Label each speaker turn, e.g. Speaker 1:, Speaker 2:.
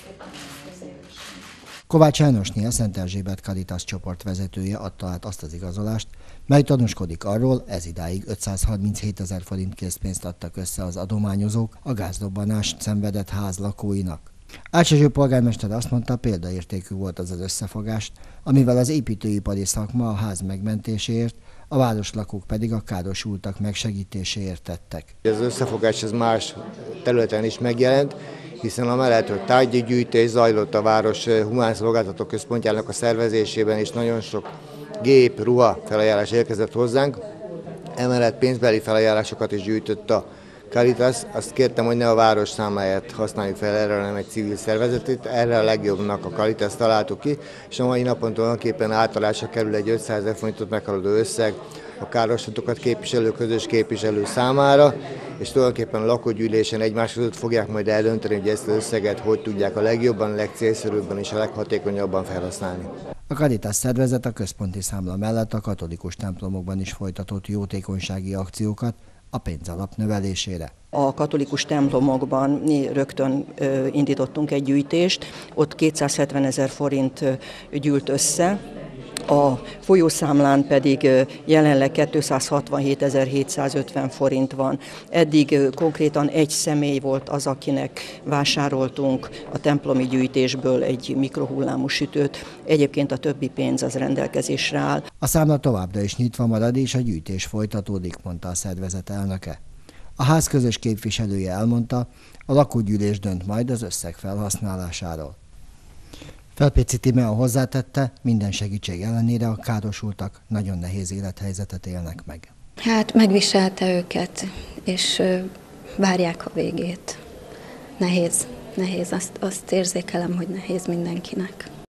Speaker 1: Kovács Jánosné, a Szent Erzsébet Caritas csoport vezetője adta át azt az igazolást, mely tanúskodik arról, ezidáig 537 000 forint készpénzt adtak össze az adományozók a gázdobbanást szenvedett ház lakóinak. Ács polgármester azt mondta, példaértékű volt az összefogás, amivel az építőipari szakma a ház megmentéséért, a városlakók pedig a károsultak megsegítéséért tettek.
Speaker 2: Ez összefogás más területen is megjelent, hiszen amellett, hogy tárgyigyűjtés zajlott a város humán szolgáltató központjának a szervezésében, és nagyon sok gép, ruha felajánlás érkezett hozzánk, emellett pénzbeli felajánlásokat is gyűjtött a Caritas. Azt kértem, hogy ne a város számáját használjuk fel erre, hanem egy civil szervezetét. Erre a legjobbnak a Caritas találtuk ki, és a mai napon tulajdonképpen átalásra kerül egy 500 000 forintot meghaladó összeg a károsultakat képviselő, közös képviselő számára, és tulajdonképpen a lakógyűlésen egymás között fogják majd eldönteni, hogy ezt az összeget hogy tudják a legjobban, a legcélszerűbben és a leghatékonyabban felhasználni.
Speaker 1: A Caritas szervezet a központi számla mellett a katolikus templomokban is folytatott jótékonysági akciókat a pénzalap növelésére.
Speaker 3: A katolikus templomokban rögtön indítottunk egy gyűjtést, ott 270 000 forint gyűlt össze, a folyószámlán pedig jelenleg 267 750 forint van. Eddig konkrétan egy személy volt az, akinek vásároltunk a templomi gyűjtésből egy mikrohullámú sütőt. Egyébként a többi pénz az rendelkezésre áll.
Speaker 1: A számla továbbra is nyitva marad, és a gyűjtés folytatódik, mondta a szervezet elnöke. A ház közös képviselője elmondta, a lakógyűlés dönt majd az összeg felhasználásáról. Felpéci Tímea hozzátette, minden segítség ellenére a károsultak nagyon nehéz élethelyzetet élnek meg.
Speaker 4: Hát megviselte őket, és várják a végét. Nehéz, azt érzékelem, hogy nehéz mindenkinek.